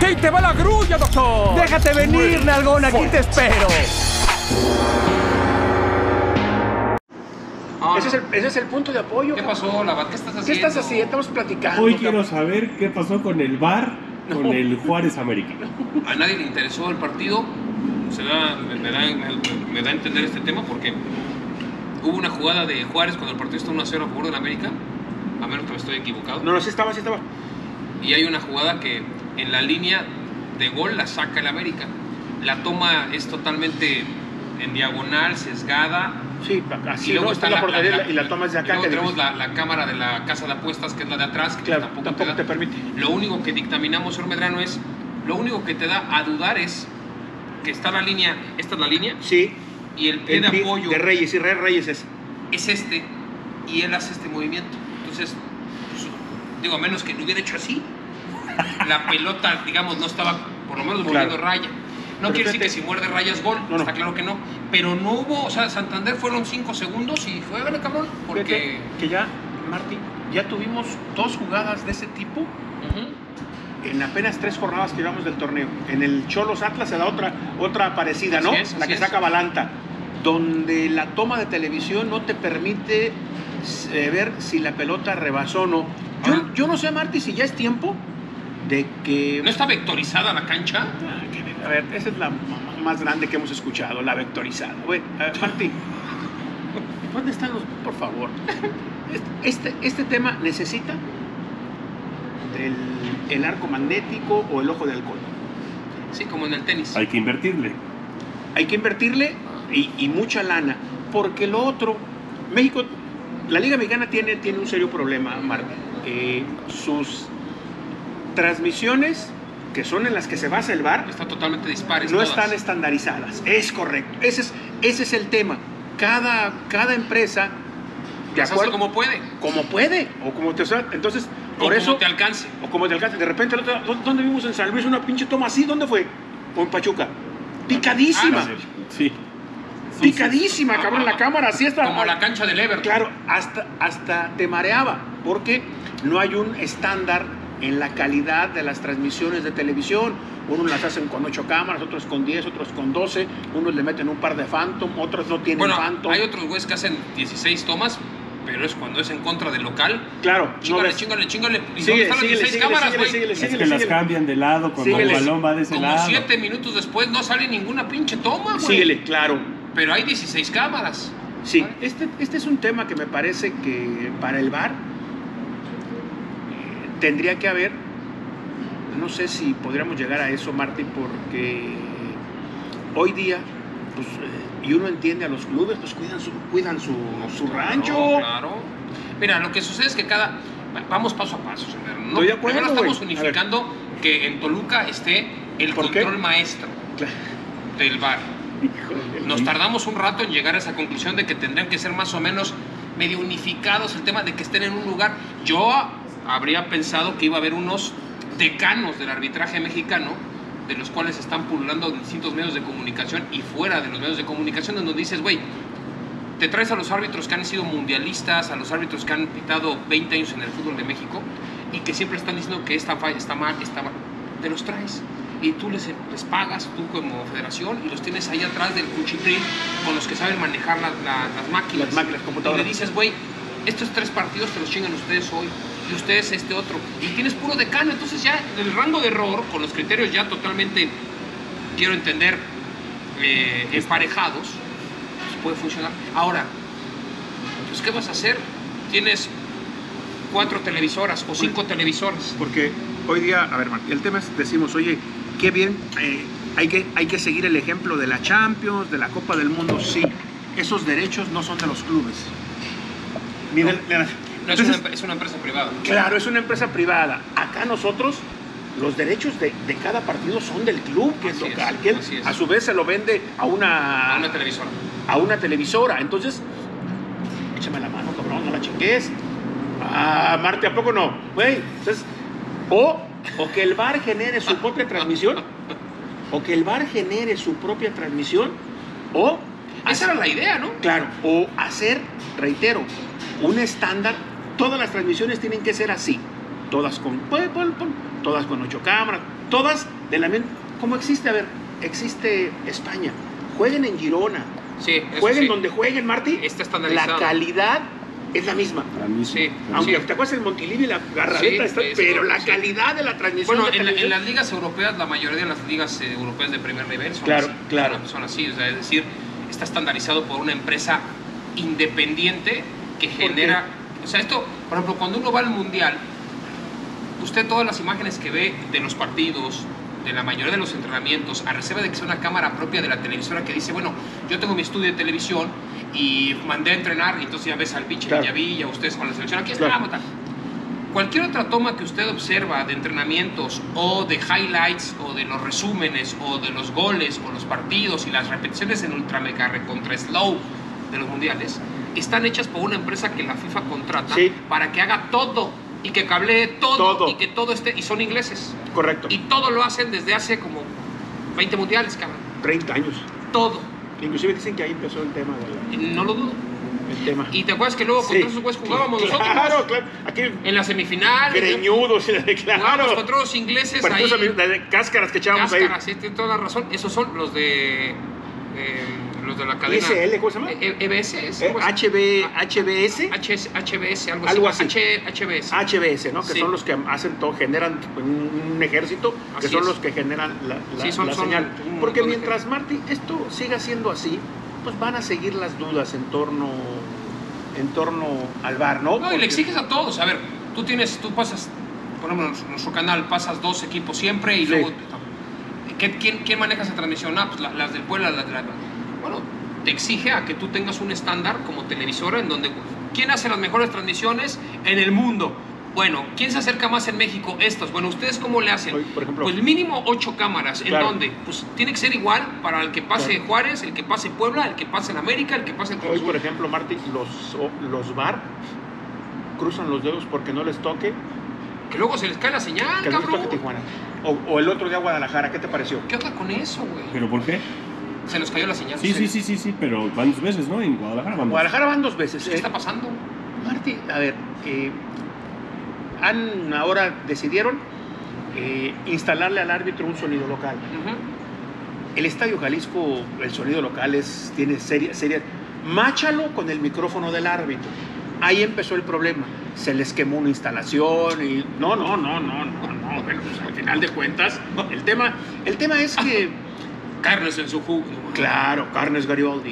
ahí te va la grulla, doctor! ¡Déjate venir, nalgón! ¡Aquí te espero! Ese es el punto de apoyo. ¿Qué pasó, Labat? ¿Qué estás haciendo? ¿Qué estás haciendo? Estamos platicando. Hoy quiero saber qué pasó con el VAR, con el Juárez América. A nadie le interesó el partido. Me da a entender este tema porque hubo una jugada de Juárez cuando el partido está 1-0 a favor del América. A menos que me estoy equivocado. No, sí estaba. Y hay una jugada que en la línea de gol la saca el América. La toma es totalmente en diagonal, sesgada. Sí, así, y luego ¿no? está la portería y la tomas de acá. Luego tenemos la cámara de la casa de apuestas, que es la de atrás, que claro, tampoco te permite. Lo único que dictaminamos, señor Medrano, es, lo único que te da a dudar es que está la línea, esta es la línea. Sí. Y el pie de apoyo de Reyes, y Reyes es este, y él hace este movimiento. Entonces, pues, digo, a menos que lo hubiera hecho así, la pelota, digamos, no estaba por lo menos moviendo raya. No quiere decir que si muerde rayas gol, está claro que no. Pero no hubo, o sea, Santander fueron 5 segundos y fue, vale, cabrón, porque... Que ya, Martín, ya tuvimos 2 jugadas de ese tipo en apenas 3 jornadas que llevamos del torneo. En el Cholos Atlas se da otra parecida, ¿no? La que saca Balanta, donde la toma de televisión no te permite ver si la pelota rebasó o no. Yo no sé, Martín, si ya es tiempo de que... ¿No está vectorizada la cancha? A ver, esa es la más grande que hemos escuchado, la vectorizada. Bueno, Martín, ¿dónde están los...? Por favor. Este tema necesita el arco magnético o el ojo de halcón. Sí, como en el tenis. Hay que invertirle. Hay que invertirle y mucha lana, porque lo otro... México, la Liga Mexicana tiene un serio problema, Martín. Sus transmisiones, que son en las que se basa el VAR, están totalmente dispares. No están estandarizadas. Es correcto. Ese es el tema. Cada empresa, de acuerdo, como puede. Como puede. O como te... Entonces, por eso... como te alcance. O como te alcance. De repente, ¿dónde vimos en San Luis una pinche toma así? ¿Dónde fue? O en Pachuca. Picadísima. Sí. Picadísima, cabrón, la cámara. Así está. Como la cancha del Everton. Claro, hasta te mareaba. Porque no hay un estándar en la calidad de las transmisiones de televisión. Unos las hacen con 8 cámaras, otros con 10, otros con 12, unos le meten un par de Phantom, otros no tienen Phantom. Hay otros güeyes que hacen 16 tomas, pero es cuando es en contra del local. Claro. Chíngale. ¿Y dónde están las 16 cámaras, güey? Es que las cambian de lado cuando el balón va de ese lado. Como 7 minutos después no sale ninguna pinche toma, güey. Síguele, claro. Pero hay 16 cámaras. Sí, este es un tema que me parece que para el VAR tendría que haber, no sé si podríamos llegar a eso, Martín, porque hoy día, pues, y uno entiende a los clubes, pues cuidan su rancho. Claro. Mira, lo que sucede es que vamos paso a paso, señor. Estoy de acuerdo, Ahora estamos unificando que en Toluca esté el control maestro del VAR. Nos tardamos un rato en llegar a esa conclusión de que tendrían que ser más o menos medio unificados el tema de que estén en un lugar. Yo habría pensado que iba a haber unos decanos del arbitraje mexicano, de los cuales están pululando en distintos medios de comunicación y fuera de los medios de comunicación, en donde dices, güey, te traes a los árbitros que han sido mundialistas, a los árbitros que han pitado 20 años en el fútbol de México y que siempre están diciendo que está mal, te los traes y tú les pagas, tú como federación, y los tienes ahí atrás del cuchitril con los que saben manejar las máquinas. Las máquinas computadoras. Y le dices, güey, estos 3 partidos te los chingan ustedes hoy y ustedes este otro, y tienes puro decano. Entonces ya el rango de error, con los criterios ya totalmente, quiero entender, emparejados, pues puede funcionar. Ahora, pues ¿qué vas a hacer? Tienes 4 televisoras o 5 televisoras. Porque hoy día, a ver, Martín, el tema es, decimos, oye, qué bien, hay que seguir el ejemplo de la Champions, de la Copa del Mundo. Sí, esos derechos no son de los clubes. Miren, No, es una empresa privada. Claro, es una empresa privada. Acá nosotros, los derechos de cada partido son del club, que es local, que él a su vez se lo vende a una televisora. A una televisora. Entonces, échame la mano, cabrón, no la chingues. Marte, ¿a poco no? Güey, entonces, o que el VAR genere su propia transmisión, o... Esa era la idea, ¿no? Claro, o hacer, reitero, un estándar. Todas las transmisiones tienen que ser así, todas con 8 cámaras, todas ¿Cómo existe? A ver, existe España. Jueguen en Girona. Sí, jueguen donde jueguen, Martí. Está estandarizado. La calidad es la misma. Sí, aunque te acuerdas el Montilivi y la Garraleta, pero la calidad de la transmisión. Bueno, en las ligas europeas, la mayoría de las ligas europeas de primer nivel son así. Claro. Son así, o sea, es decir, está estandarizado por una empresa independiente que genera. O sea, esto, por ejemplo, cuando uno va al mundial, usted todas las imágenes que ve de los partidos, de la mayoría de los entrenamientos, a reserva de que sea una cámara propia de la televisora que dice, bueno, yo tengo mi estudio de televisión y mandé a entrenar, y entonces ya ves al pinche Villavilla, ustedes con la selección, aquí estamos, tal. Cualquier otra toma que usted observa de entrenamientos o de highlights o de los resúmenes o de los goles o los partidos y las repeticiones en ultra mega recontra slow de los mundiales están hechas por una empresa que la FIFA contrata para que haga todo y que cablee todo y que todo esté, y son ingleses. Correcto. Y todo lo hacen desde hace como 20 mundiales, cabrón. 30 años. Todo. Inclusive dicen que ahí empezó el tema no lo dudo. El tema. Y te acuerdas que luego contra esos güeyes jugábamos nosotros. Claro. Aquí en la semifinal. Greñudos, jugábamos contra los ingleses partidos ahí. De cáscaras que echábamos ahí. Cáscaras, sí, tienes toda la razón. Esos son los de la cadena. ISL, ¿cómo se llama? EBS. HBS, algo así. HBS, ¿no? Que son los que hacen todo, generan un ejército, que son los que generan la señal. Porque mientras, Martí, esto siga siendo así, pues van a seguir las dudas en torno al VAR, ¿no? No, y le exiges a todos. A ver, tú pasas, por ejemplo, en nuestro canal pasas 2 equipos siempre y luego... ¿Quién maneja esa transmisión? Pues las del Puebla, bueno, te exige a que tú tengas un estándar como televisora en donde... ¿Quién hace las mejores transmisiones en el mundo? Bueno, ¿quién se acerca más en México? Estos. Bueno, ¿ustedes cómo le hacen? Hoy, por ejemplo, pues mínimo 8 cámaras. ¿En dónde? Pues tiene que ser igual para el que pase Juárez, el que pase Puebla, el que pase en América, el que pase el Cruz Azul. Hoy, por ejemplo, Martí, los VAR cruzan los dedos porque no les toque. Que luego se les cae la señal, que cabrón. No les toque Tijuana. O el otro día Guadalajara, ¿qué te pareció? ¿Qué onda con eso, güey? ¿Pero por qué? Se nos cayó la señal. Sí, pero van 2 veces, ¿no? En Guadalajara van 2 veces. Guadalajara van 2 veces. ¿Qué está pasando? Martí, a ver, ahora decidieron instalarle al árbitro un sonido local. El Estadio Jalisco, el sonido local tiene seria. Máchalo con el micrófono del árbitro. Ahí empezó el problema. Se les quemó una instalación y no. Bueno, pues, al final de cuentas, el tema es que Carnes en su jugo. Claro, Carnes Garibaldi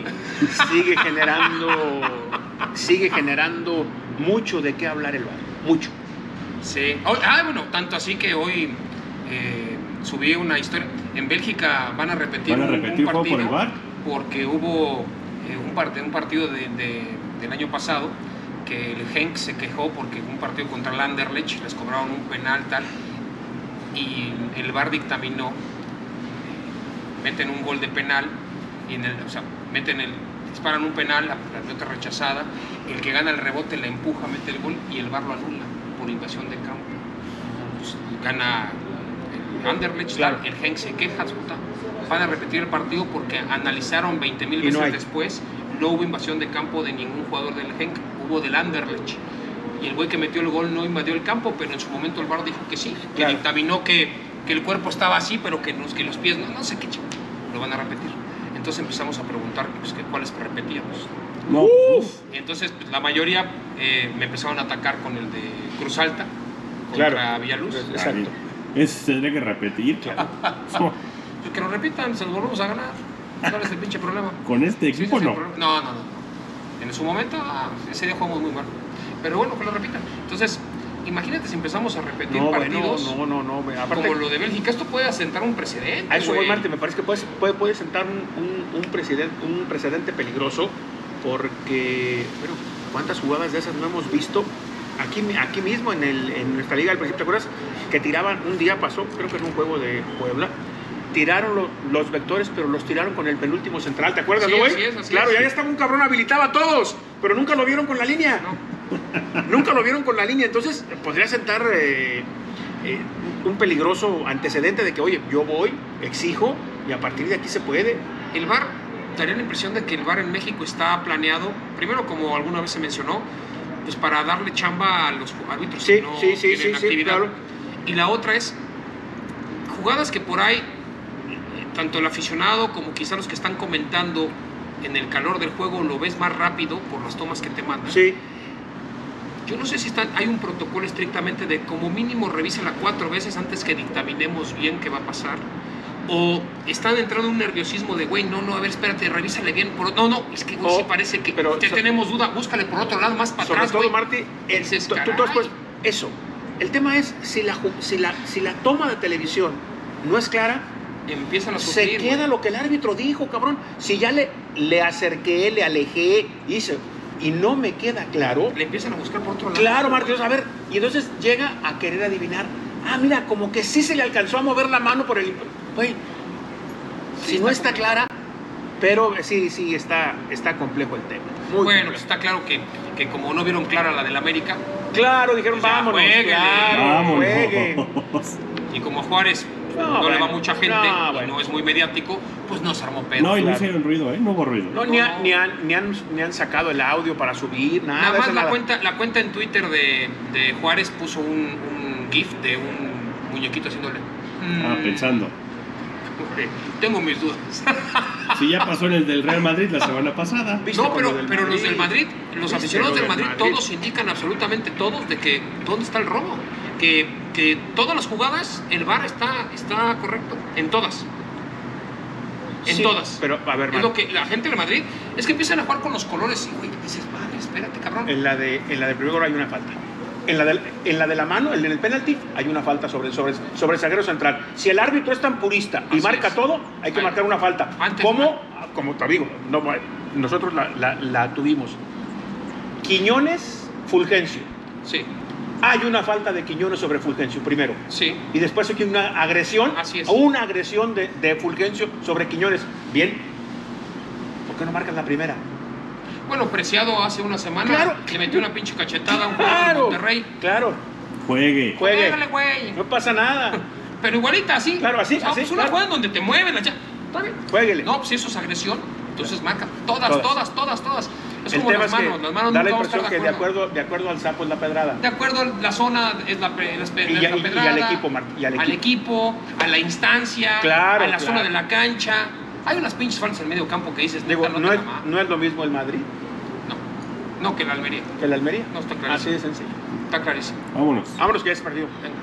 sigue generando mucho de qué hablar el VAR, mucho. Sí. Bueno, tanto así que hoy subí una historia. En Bélgica van a repetir un partido por el VAR, porque hubo un partido del año pasado que el Genk se quejó porque un partido contra el Anderlecht les cobraron un penal tal y el VAR dictaminó, meten un gol de penal y disparan un penal, la pelota rechazada, el que gana el rebote la empuja, mete el gol y el VAR lo anula por invasión de campo. Pues, gana el Anderlecht, el Genk se queja, van a repetir el partido porque analizaron 20,000 veces después, no hubo invasión de campo de ningún jugador del Genk, hubo del Anderlecht. Y el güey que metió el gol no invadió el campo, pero en su momento el VAR dijo que sí, que dictaminó que el cuerpo estaba así, pero que los pies no sé qué chico. Lo van a repetir. Entonces empezamos a preguntar pues, cuáles repetíamos. Entonces pues, la mayoría me empezaron a atacar con el de Cruz Alta contra Villaluz. Exacto. Ese se tendría que repetir, claro. Pues que lo repitan, se los volvemos a ganar. ¿Cuál es el pinche problema? ¿Con este equipo no? No. En su momento, ese día jugamos muy mal. Pero bueno, que lo repitan. Entonces, imagínate si empezamos a repetir partidos aparte, como lo de Bélgica. Esto puede asentar un precedente. A eso voy, Marte. Me parece que puede sentar un precedente peligroso porque, bueno, ¿cuántas jugadas de esas no hemos visto? Aquí mismo en nuestra liga al principio, ¿te acuerdas? Que tiraban, un día pasó, creo que en un juego de Puebla, tiraron los vectores, pero los tiraron con el penúltimo central, ¿te acuerdas, no, güey? Claro, ya estaba un cabrón habilitado a todos, pero nunca lo vieron con la línea. Nunca lo vieron con la línea, entonces podría sentar un peligroso antecedente de que, oye, yo voy, exijo, y a partir de aquí se puede. El VAR, daría la impresión de que el VAR en México está planeado, primero, como alguna vez se mencionó, pues para darle chamba a los árbitros que no tienen actividad. Claro. Y la otra es jugadas que por ahí, tanto el aficionado como quizá los que están comentando en el calor del juego lo ves más rápido por las tomas que te mandan. Sí. Yo no sé si hay un protocolo estrictamente de como mínimo revísala 4 veces antes que dictaminemos bien qué va a pasar. O están entrando en un nerviosismo de, güey, no, a ver, espérate, revísale bien. No, es que sí parece que tenemos duda, búscale por otro lado, más para atrás, sobre todo, güey. Martí, eso. El tema es, si la toma de televisión no es clara, empiezan a sufrir, se queda lo que el árbitro dijo, cabrón. Si ya le acerqué, le alejé, hice... y no me queda claro, le empiezan a buscar por otro lado. Claro, Martín, a ver, y entonces llega a querer adivinar. Ah, mira, como que sí se le alcanzó a mover la mano por el... Güey, sí, si no está clara, pero sí, está complejo el tema. Muy bueno, complejo. está claro que como no vieron clara la del América... Claro, dijeron, pues vámonos, vámonos. Juegue. Y como Juárez no le va mucha gente y no es muy mediático, pues no se armó pedo. No, y no hicieron ruido, no hubo ruido. No, ni han sacado el audio para subir, nada. Nada más la cuenta en Twitter de Juárez puso un GIF de un muñequito haciéndole... pensando. Tengo mis dudas. Sí, ya pasó en el del Real Madrid la semana pasada. No, pero los del Madrid, los aficionados del Madrid, todos indican absolutamente todos de que dónde está el robo. Que todas las jugadas, el VAR está correcto. En todas. En todas. Pero, a ver, es lo que la gente del Madrid es que empiezan a jugar con los colores y, güey, dices, madre, espérate, cabrón. En la de primer gol hay una falta. En la de la mano, en el penalti, hay una falta sobre el zaguero central. Si el árbitro es tan purista y marca todo, hay que marcar una falta. Como te digo, nosotros la tuvimos. Quiñones, Fulgencio. Sí. Hay una falta de Quiñones sobre Fulgencio primero. Sí. Y después hay una agresión. Así es. Una agresión de Fulgencio sobre Quiñones. Bien. ¿Por qué no marcas la primera? Bueno, Preciado hace una semana le metió una pinche cachetada a un jugador de Monterrey. Claro. Juegue. Juégale, güey. No pasa nada. Pero igualita, así. Claro, así. Pues una jugada donde te mueven. Está bien. Juéguele. No, pues eso es agresión. Entonces marca. Todas. Es el como tema las manos. Es que las manos da la nunca impresión van a que estar de acuerdo al sapo es la pedrada. De acuerdo a la zona es la pedrada. Y al equipo, al equipo, a la instancia, a la zona de la cancha. Hay unas pinches faltas en el medio campo que dices, digo, no es lo mismo el Madrid. No, que el Almería. ¿Que el Almería? No, está clarísimo. Así de sencillo. Está clarísimo. Vámonos que ya se perdió. Venga.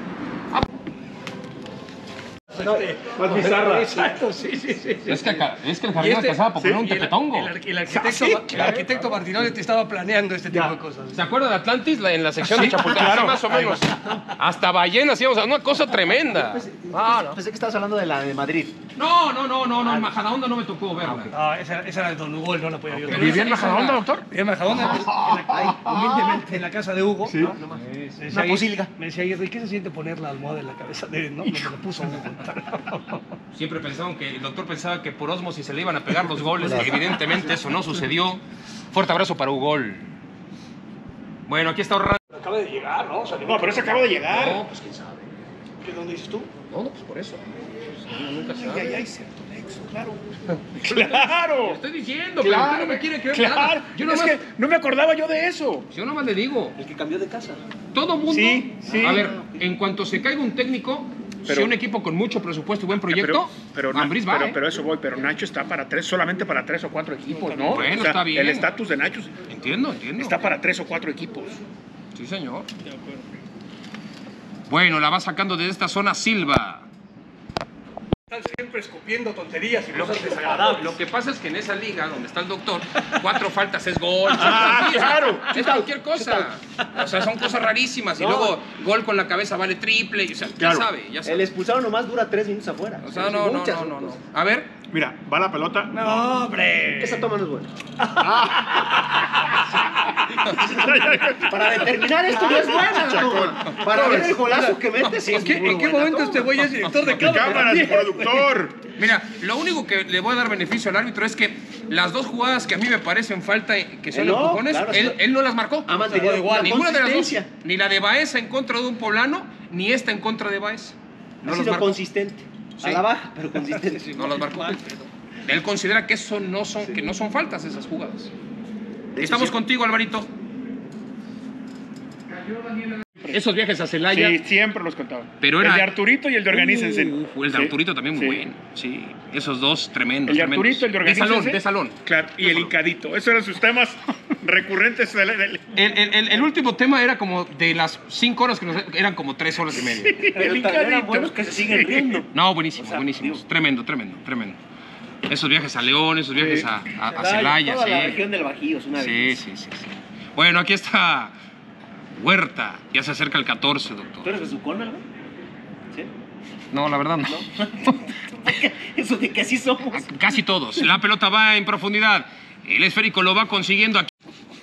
Más bizarra. Exacto, sí. Es que el jardín pasaba por poner un tepetongo. El arquitecto Martinoli te estaba planeando este tipo de cosas. ¿Se acuerda de Atlantis en la sección de Chapultepec? Claro, más o menos. Hasta ballenas íbamos a una cosa tremenda. Pensé que estabas hablando de la de Madrid. No, en Majadahonda no me tocó verla. No, esa era de Don Hugo, no la podía yo. ¿Vivía en Majadahonda, doctor? Vivía en Majadahonda, humildemente en la casa de Hugo. Sí. Una posílica. Me decía, ¿y qué se siente poner la almohada en la cabeza de él? No, me lo puso Hugo. Siempre pensaban que el doctor pensaba que por ósmosis se le iban a pegar los goles, y evidentemente eso no sucedió. Fuerte abrazo para Ugol. Bueno, aquí está Orlando. Acaba de llegar, ¿no? No, pero ese acaba de llegar. No, pues quién sabe. ¿Qué dónde dices tú? No, pues por eso. Uno nunca sabe. Ya hay cierto nexo, claro. ¡Claro! Lo estoy diciendo, pero usted no me quiere creer nada. Yo Es nomás, que no me acordaba yo de eso. yo nomás le digo, El que cambió de casa. todo mundo. Sí. A ver, en cuanto se caiga un técnico, si un equipo con mucho presupuesto y buen proyecto, Ambriz va, pero eso voy, pero Nacho está solamente para 3 o 4 equipos, ¿no? Bueno, está bien. El estatus de Nacho Entiendo. está para 3 o 4 equipos. Sí, señor. Bueno, la va sacando desde esta zona Silva. Están siempre escupiendo tonterías y cosas desagradables. Lo que pasa es que en esa liga donde está el doctor, 4 faltas es gol. Claro. Es cualquier cosa. O sea, son cosas rarísimas. Y luego gol con la cabeza vale triple. O sea, ya sabe. El expulsado nomás dura 3 minutos afuera. O sea, no. A ver. Mira, va la pelota. No, hombre. Esa toma no es buena. Para determinar esto no es buena la toma. Para ver el golazo que mete, sí. ¿En qué momento este güey es director de cámara? Cámaras, productor. Mira, lo único que le voy a dar beneficio al árbitro es que las 2 jugadas que a mí me parecen falta, que son No, empujones, claro, él no las marcó. Ha mantenido igual. Ninguna de las dos. Ni la de Baeza en contra de un poblano, ni esta en contra de Baeza. Ha sido consistente. Sí. A la baja, pero consistente. No las marcó. Él considera que eso no son faltas esas jugadas. Estamos contigo, Alvarito. Esos viajes a Celaya. Sí, siempre los contaban. Pero era... El de Arturito y el de Organícense. El de Arturito también muy bueno. Sí, esos dos tremendos. El de Arturito, el de Organícense. De salón. Claro, y el hincadito. Esos eran sus temas recurrentes. El último tema era como de las 5 horas que eran como 3 horas y media. Pero también eran buenos que se siguen riendo. No, buenísimo, buenísimo. Tremendo. Esos viajes a León, esos viajes a Celaya. Toda la región del Bajío es una belleza. Sí. Bueno, aquí está Huerta. Ya se acerca el 14, doctor. ¿Tú eres de Sucona, güey? ¿Sí? No, la verdad no. Eso de que así somos. Casi todos. La pelota va en profundidad. El esférico lo va consiguiendo aquí.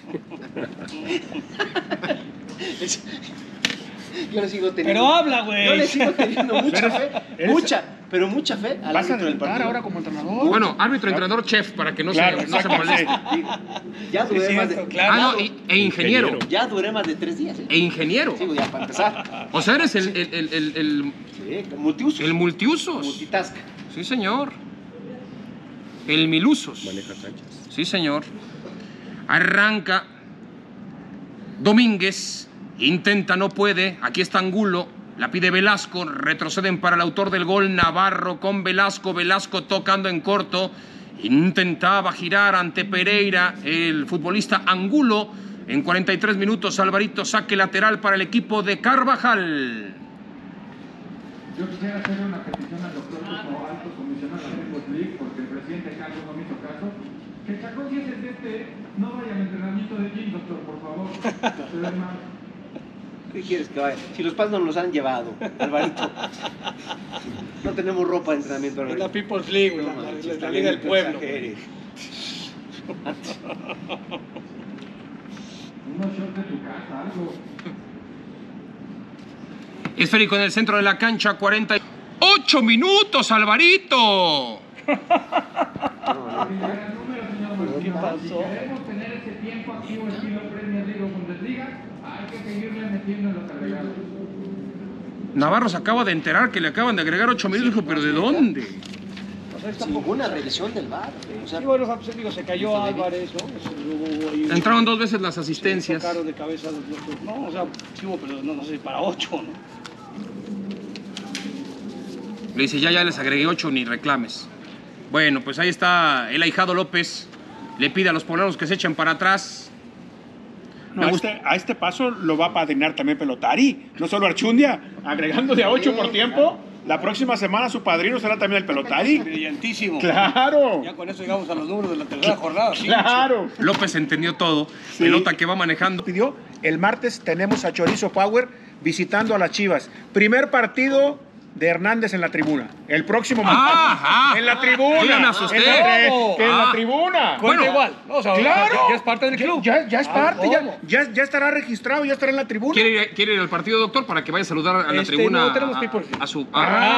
Yo le sigo teniendo. Pero habla, güey. Yo le sigo teniendo mucha fe. Mucha fe al ¿Vas a árbitro del debutar partido. ahora como entrenador? Bueno, árbitro, entrenador, chef, para que no Claro, se exacto, moleste. Ya duré más de. claro. Ah, no, e ingeniero. Ya duré más de 3 días. E ingeniero. Sí, ya para empezar. O sea, eres el Sí, multiusos. el multiusos. Multitask. Sí, señor. El milusos. Maneja canchas. Sí, señor. Arranca. Domínguez. Intenta, no puede. Aquí está Angulo. La pide Velasco. Retroceden para el autor del gol. Navarro con Velasco. Velasco tocando en corto. Intentaba girar ante Pereira. El futbolista Angulo. En 43 minutos, Alvarito saque lateral para el equipo de Carvajal. Yo quisiera hacer una petición al doctor como alto comisionado de la Champions League, porque el presidente Carlos no me hizo caso. Que Chacón, si es el DT, no vaya al entrenamiento de gym, doctor, por favor. Se ve mal. ¿Qué quieres que vaya? Si los padres nos los han llevado, Alvarito. No tenemos ropa de entrenamiento, Es Alvarito. la People's League, güey, la Liga del Pueblo. Unos shorts de tu casa, algo. Esférico en el centro de la cancha, 48 minutos, Alvarito. ¿Qué pasó? Si queremos tener ese tiempo activo estilo Premier League o Bundesliga, hay que seguirle metiendo en los agregados. Navarro se acaba de enterar que le acaban de agregar 8 minutos, dijo, ¿pero de dónde? Sin ninguna revisión del VAR. O sea, Sí, bueno, pues, digo, se cayó Álvarez, ¿no? Hubo ahí un- Entraron 2 veces las asistencias. Tocaron de cabeza los dos. No, o sea, sí hubo, pero no sé, para 8, ¿no? Le dice, ya les agregué 8, ni reclames. Bueno, pues ahí está el ahijado López. Le pide a los poblanos que se echen para atrás. No, a este paso lo va a padrinar también Pelotari, no solo Archundia, agregando de a 8 por tiempo. La próxima semana su padrino será también el Pelotari. Brillantísimo. ¡Claro! Ya con eso llegamos a los números de la tercera jornada. Sí, ¡Claro! López entendió todo. Sí. Pelota que va manejando. Pidió, el martes tenemos a Chorizo Power visitando a las Chivas. Primer partido de Hernández en la tribuna. El próximo martes. En la tribuna. Yo ya me asusté. En la tribuna. Cuenta Bueno, igual. ¿No? O sea, ¡Claro! Ya es parte del club. Ya es parte, ¿cómo? ya estará registrado, ya estará en la tribuna. ¿Quiere ir al partido, doctor, para que vaya a saludar a la tribuna? No, tenemos pay-per-view. a su...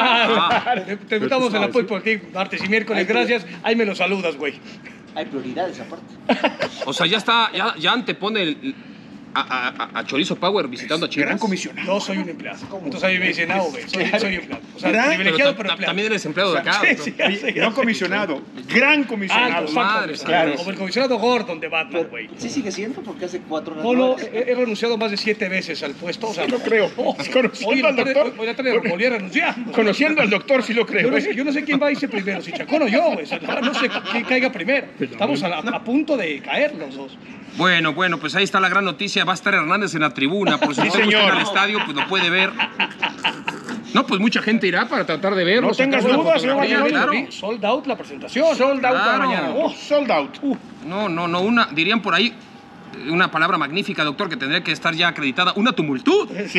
Te invitamos en la por ti, martes y miércoles. Gracias. Ahí me lo saludas, güey. hay prioridades aparte. O sea, ya está, ya antepone a Chorizo Power visitando a Chivas. Gran comisionado. No soy un empleado. Entonces ahí me dicen, no, güey, soy empleado. O sea, ¿Verdad? privilegiado, pero Pero empleado. también eres empleado de acá. Sí, doctor. sí, ya sé, ya No sé. comisionado. Gran comisionado. madre, Claro. Como el comisionado Gordon de Batman, güey. Sí sigue siendo porque hace 4 horas. No, no, he renunciado más de 7 veces al puesto. O sea, No creo. Conociendo al doctor. Hoy la tarde volví a renunciar. Conociendo al doctor, sí lo creo. Yo no sé quién va a irse primero, si Chacón o yo, güey. O sea, no sé quién caiga primero. Estamos a punto de caer los dos. Bueno, pues ahí está la gran noticia. Va a estar Hernández en la tribuna. Por si Sí, no gusta ir señor. al estadio, pues lo puede ver. No, pues mucha gente irá para tratar de verlo. No tengas sacar una dudas, señor fotografía, Guardiola. claro. Sold out la presentación. Sold out Claro. mañana. Sold out. No, dirían por ahí una palabra magnífica, doctor, que tendría que estar ya acreditada. Una tumultud. Sí.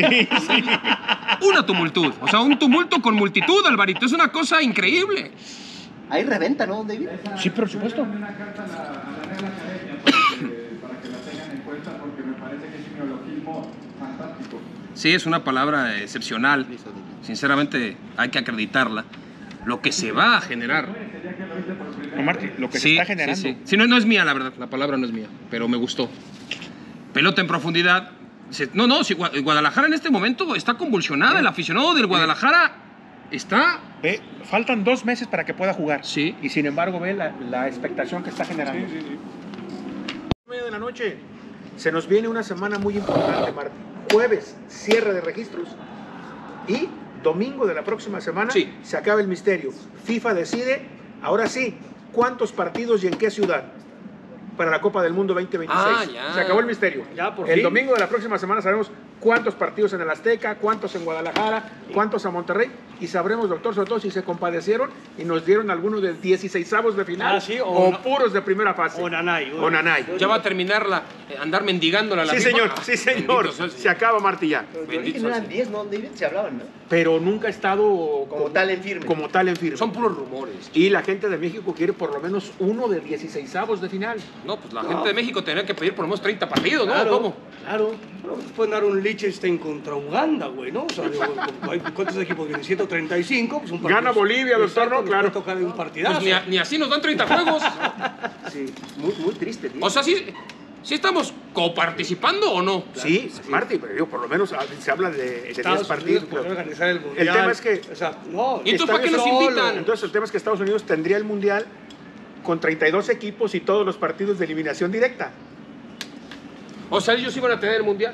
Una tumultud. O sea, un tumulto con multitud, Alvarito. Es una cosa increíble. Hay reventa, ¿no, David? Sí, por supuesto. Una carta a la Real Academia para que la tengan en cuenta porque me parece que es un neologismo fantástico. Sí, es una palabra excepcional. Sinceramente, hay que acreditarla. Lo que se va a generar. No, Martín, lo que se está generando. Sí, no es mía, la verdad. La palabra no es mía, pero me gustó. Pelota en profundidad. Si Guadalajara en este momento está convulsionada. El aficionado del Guadalajara está... Ve, faltan 2 meses para que pueda jugar. Sí. Y sin embargo, ve la expectación que está generando. Sí. Media de la noche. Se nos viene una semana muy importante, Martín. jueves cierre de registros y domingo de la próxima semana se acaba el misterio. FIFA decide, ahora sí, cuántos partidos y en qué ciudad para la Copa del Mundo 2026. Se acabó el misterio. El domingo de la próxima semana sabremos cuántos partidos en el Azteca, cuántos en Guadalajara, cuántos a Monterrey, y sabremos, doctor, sobre todo si se compadecieron y nos dieron algunos de 16avos de final o puros de primera fase. O Nanay. Ya va a terminar andar mendigándola la Sí, FIFA. señor, sí, señor. Se acaba, Martí, ya. Pero de origen eran 10, ¿no? David, se hablaban, ¿no? Pero nunca ha estado como tal en firme. Como tal en firme. Son puros rumores. Y la gente de México quiere por lo menos uno de 16avos de final. No, pues la gente de México tendría que pedir por lo menos 30 partidos, ¿no? Claro, ¿Cómo? Claro. Bueno, pueden dar un Liechtenstein contra Uganda, güey, ¿no? O sea, ¿cuántos equipos vienen? 135, pues un partido. Gana Bolivia, doctor, ¿no? Claro. Tocar un partidazo. Pues ni así nos dan 30 juegos. Sí, muy triste, tío. O sea, ¿sí estamos coparticipando o no? Sí, Martí, pero digo, por lo menos se habla de 10 partidos. Podría organizar el mundial. El tema es que... O sea, no, ¿y entonces para qué nos invitan? Entonces el tema es que Estados Unidos tendría el mundial con 32 equipos y todos los partidos de eliminación directa. O sea, ellos iban a tener el mundial.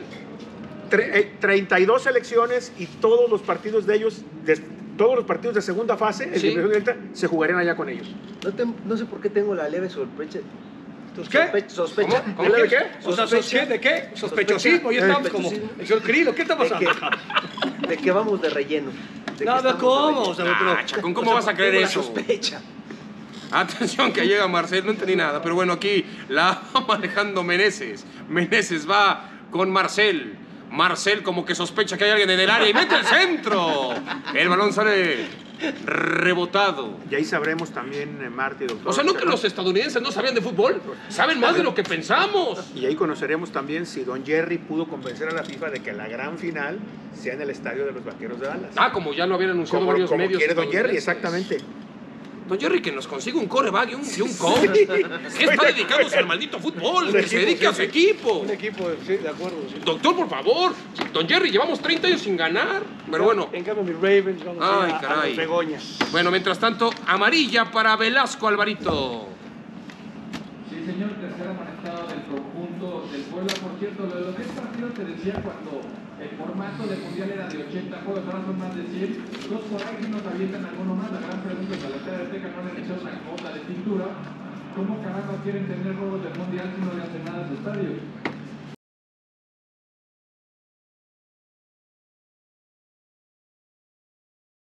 32 selecciones y todos los partidos de ellos, todos los partidos de segunda fase, de eliminación directa, se jugarían allá con ellos. No sé por qué tengo la leve sospecha. ¿Sospecha? ¿Cómo de qué? O sea, ¿de qué? Sospechosismo, ya estamos como el señor Crilo, ¿qué está pasando? De que vamos de relleno. Nada, ¿cómo? O sea, Chacón, ¿cómo vas a creer eso? Sospecha. Atención que llega Marcel, no entendí nada, pero bueno, aquí la va manejando Meneses. Meneses va con Marcel. Marcel como que sospecha que hay alguien en el área y mete el centro. El balón sale rebotado. Y ahí sabremos también, Martí, doctor. O sea, ¿no que los estadounidenses no sabían de fútbol? Saben más de lo que pensamos. Y ahí conoceremos también si Don Jerry pudo convencer a la FIFA de que la gran final sea en el estadio de los Vaqueros de Dallas. Ah, como ya lo habían anunciado Como varios medios. quiere Don Jerry, exactamente. Don Jerry, que nos consiga un coreback y un coach. Que está dedicado al maldito fútbol, que se dedique a su equipo. Un equipo, sí, de acuerdo. Sí. Doctor, por favor. Don Jerry, llevamos 30 años sin ganar. Pero bueno. En cambio, mis Ravens vamos a los Begoñas. Bueno, mientras tanto, amarilla para Velasco Alvarito. Sí, señor, tercera amonestada del conjunto del Puebla. Por cierto, lo de los 10 partidos te decía cuando el formato del mundial era de 80 juegos, ahora son más de 100. Dos por ahí nos avientan alguno más. La gran pregunta es: a la Estadio Azteca no le han echado una cuota de pintura. ¿Cómo carajo quieren tener juegos del mundial si no le hacen nada a su estadio?